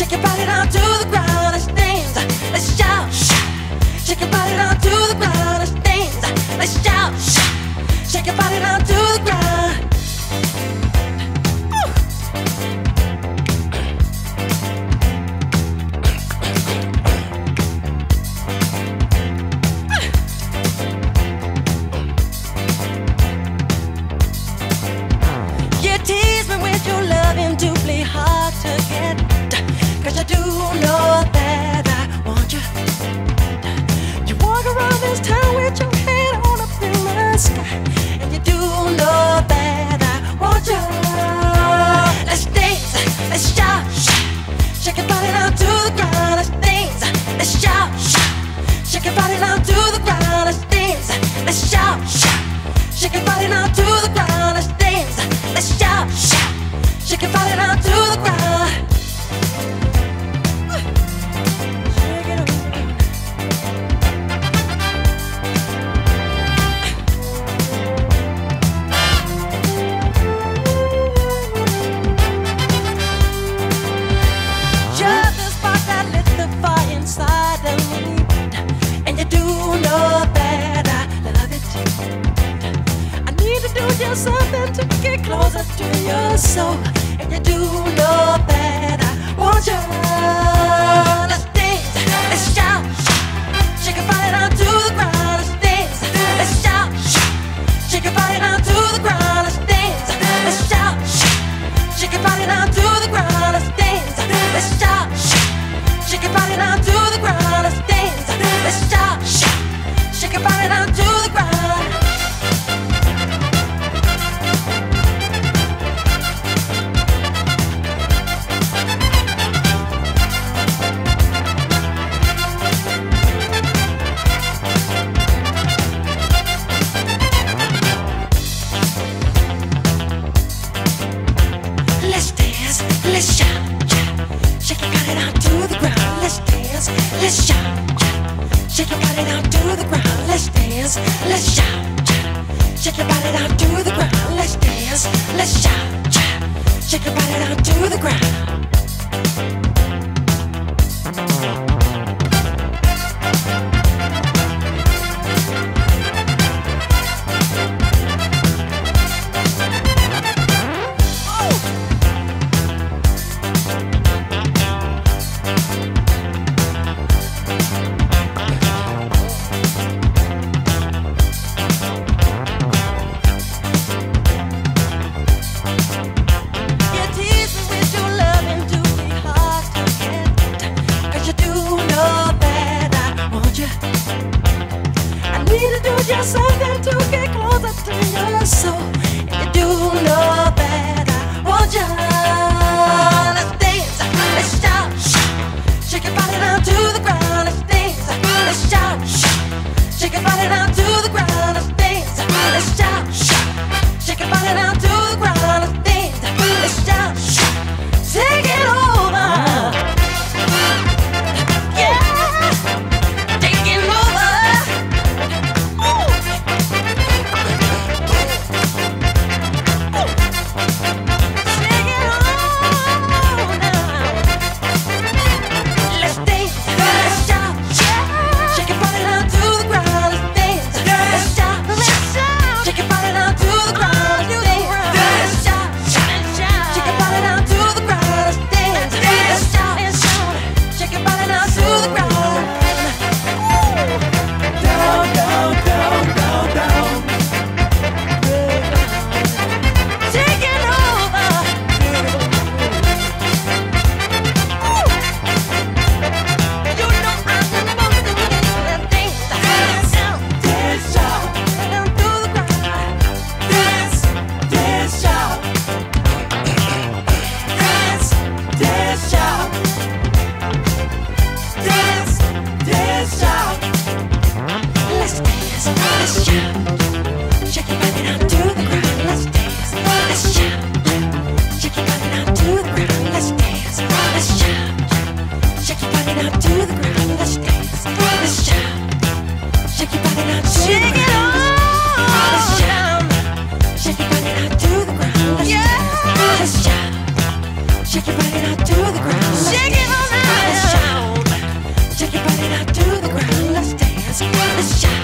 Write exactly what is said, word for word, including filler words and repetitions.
Shake your body down to the ground. Let's dance. Let's shout. Shake your body down to the ground. Let's dance. Let's shout. Shake your body down to the ground. You tease me with your loving, doubly hard to get. 'Cause I do know that I want you. You walk around this town with your head on up in the sky, and you do know that I want you. Let's dance, let's shout, shake your body down to the ground. Let's dance, let's shout, shake your body down to the ground. Let's dance, let's shout, shake your body down to the ground. Let's dance, let's shout, shake your body down to the ground. Something to get closer to your soul, and you do know that I want you. Let's dance, let's shout, shake your body down to the ground. Let's dance, let's shout, shake your body down to the ground. Let's dance, let's shout, shake your body down to the ground. Let's dance, let's shout, shake your body down to the ground. Let's dance, let's shout, shake your body down to the ground. Let's shout, shake your body down to the ground. Let's dance, let's shout, shake your body down to the ground. Let's dance, let's shout, shake your body down to the ground. Let's dance, let's shout, shake your body down to the ground. Just something to get closer to your soul, and you do know that I want you. Let's dance, let's shout, shake your body down to the ground. Let's dance, let's shout, shake your body down to the ground. Let's dance, let's shout, shake your body down to the ground. Let's dance, let's shout, take it over. Shake your body down to the ground. Shake it on. Let's shout.